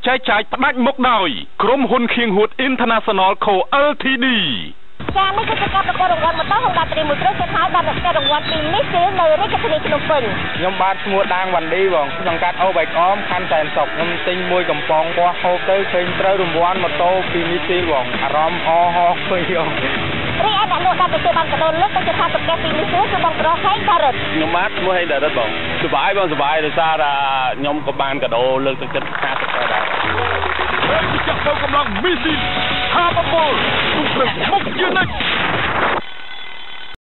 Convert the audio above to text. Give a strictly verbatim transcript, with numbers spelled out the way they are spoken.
ចែកចាយផ្ដាច់មុខដោយក្រុមហ៊ុនខៀងហួត International Co แอล ที ดีចា៎នេះគឺជាការប្រកួតរង្វាន់ម៉ូតូ Honda ត្រី មួយគ្រឿងចិត្តហើយបានរករង្វាន់ពី Nissan នៅរាជធានីភ្នំពេញខ្ញុំបាទឈ្មោះដាងវ៉ាន់ឌីបងសង្កាត់អូបៃអមខណ្ឌសែនសុខខ្ញុំទិញមួយកំប៉ុងបោះហូបទៅឃើញត្រូវរង្វាន់ម៉ូតូពី Nissan បងអារម្មណ៍អហោឃើញបងរីឯអ្នកលោកដែលទទួលបានកាដូលើកទៅជាថាប្រកាសពី Nissan គឺបងប្រុសហេងដារិតខ្ញុំបាទឈ្មោះហេងដារិតបងសុបាយបងសុបាយដោយសារថាខ្ញុំក៏បានកាដូលើកទឹកចិត្តខាទៅដែរហើយចាក់ទៅកម្លាំងមីស៊ីនថាបបលទុកព្រឹកមុខជានិច្ច